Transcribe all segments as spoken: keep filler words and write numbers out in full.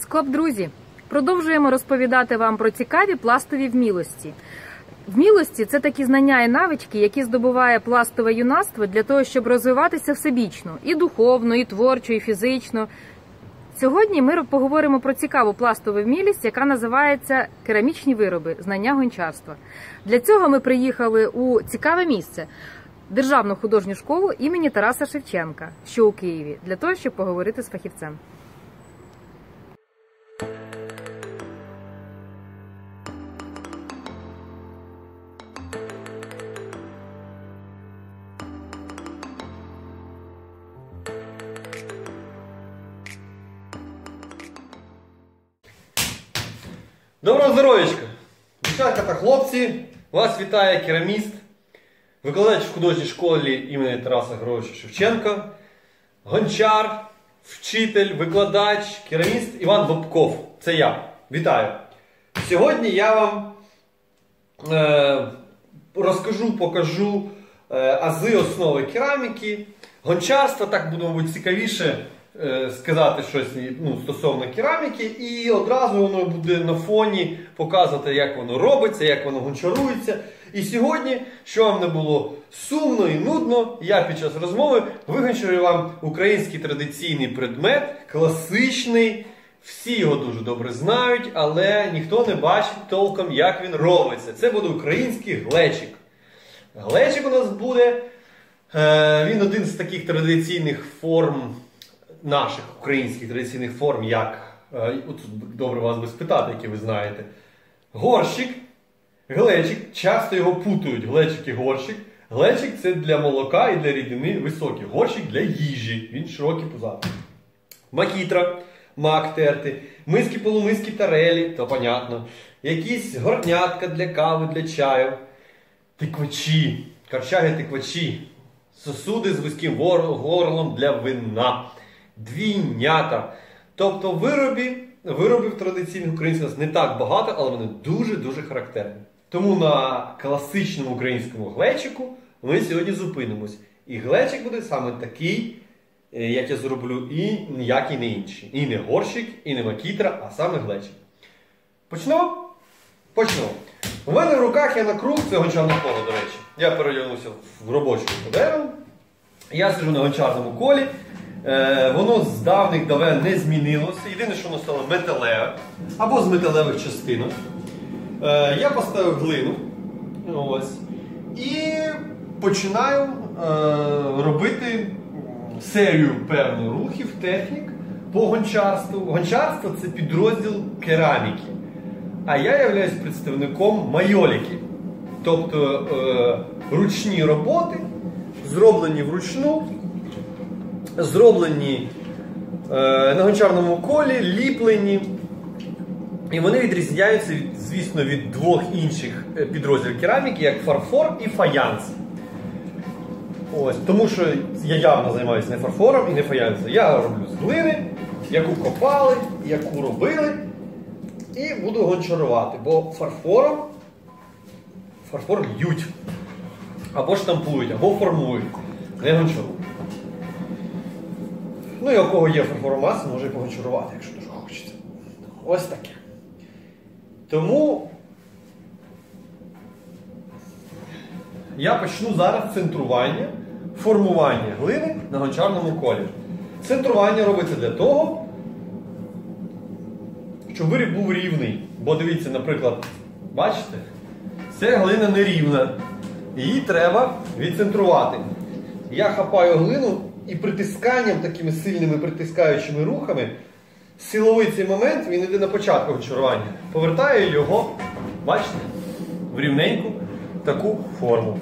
Скоп, друзі! Продовжуємо розповідати вам про цікаві пластові вмілості. Вмілості – це такі знання і навички, які здобуває пластове юнацтво для того, щоб розвиватися всебічно – і духовно, і творчо, і фізично. Сьогодні ми поговоримо про цікаву пластову вмілість, яка називається керамічні вироби – знання гончарства. Для цього ми приїхали у цікаве місце – Державну художню школу імені Тараса Шевченка, що у Києві, для того, щоб поговорити з фахівцем. Доброго здоров'ячка! Дівчатка та хлопці, вас вітає кераміст, викладач в художній школі імені Тараса Григоровича Шевченка, гончар, вчитель, викладач, кераміст Іван Бобков. Це я. Вітаю! Сьогодні я вам е, розкажу, покажу е, ази основи кераміки, гончарства, так буде, мабуть, цікавіше сказати щось ну, стосовно кераміки, і одразу воно буде на фоні показувати, як воно робиться, як воно гончарується. І сьогодні, що вам не було сумно і нудно, я під час розмови вигончарую вам український традиційний предмет, класичний, всі його дуже добре знають, але ніхто не бачить толком, як він робиться. Це буде український глечик. Глечик у нас буде, він один з таких традиційних форм, наших українських традиційних форм, як, от добре вас би спитати, які ви знаєте, горщик, глечик, часто його путають, глечик і горщик. Глечик – це для молока і для рідини високий, горщик – для їжі, він широкий пузатий. Макітра, мак терти, миски, полумиски, тарелі, то понятно, якісь горнятка для кави, для чаю, тиквачі, корчаги-тиквачі, сосуди з вузьким горлом для вина. Двійнята. Тобто виробів, виробів традиційних українських не так багато, але вони дуже-дуже характерні. Тому на класичному українському глечику ми сьогодні зупинимось. І глечик буде саме такий, як я зроблю, і ніякий не інший. І не горщик, і не макітра, а саме глечик. Почнемо? Почнемо. У мене в руках я на круг, це гончарне коло, до речі. Я переодягнувся в робочу кадеру. Я сиджу на гончарному колі. Е, воно з давних давен не змінилося. Єдине, що воно стало металеве, або з металевих частинок. Е, я поставив глину. Ось. І починаю е, робити серію певних рухів, технік по гончарству. Гончарство – це підрозділ кераміки. А я являюсь представником майоліки. Тобто е, ручні роботи, зроблені вручну, зроблені е, на гончарному колі, ліплені. І вони відрізняються, звісно, від двох інших підрозділів кераміки, як фарфор і фаянс. Ось, тому що я явно займаюся не фарфором і не фаянсом. Я роблю з глини, яку копали, яку робили, і буду гончарувати. Бо фарфором, фарфор льють, або штампують, або формують, не гончарують. Ну і у кого є фарфоромаса, може і погончарувати, якщо дуже хочеться. Ось таке. Тому я почну зараз центрування, формування глини на гончарному колі. Центрування робиться для того, щоб виріб був рівний. Бо дивіться, наприклад, бачите, ця глина нерівна. Її треба відцентрувати. Я хапаю глину і притисканням, такими сильними притискаючими рухами, силовий цей момент, він йде на початку гончарування. Повертаю його, бачите, в рівненьку таку форму.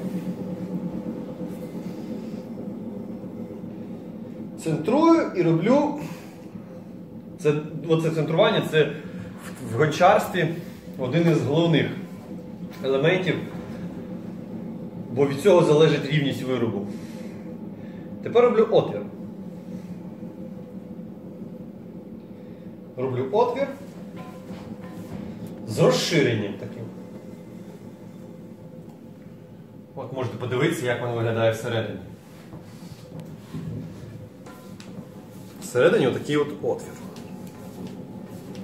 Центрую і роблю, це, оце центрування, це в гончарстві один із головних елементів, бо від цього залежить рівність виробу. Тепер роблю отвір. Роблю отвір з розширенням таким. От можете подивитися, як воно виглядає всередині. Всередині отакий от отвір.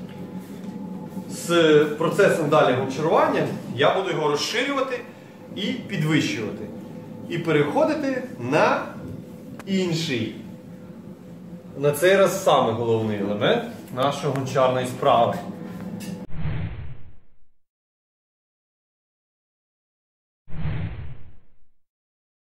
з процесом далі гончарування я буду його розширювати і підвищувати. І переходити на інший, на цей раз саме головний елемент нашої гончарної справи.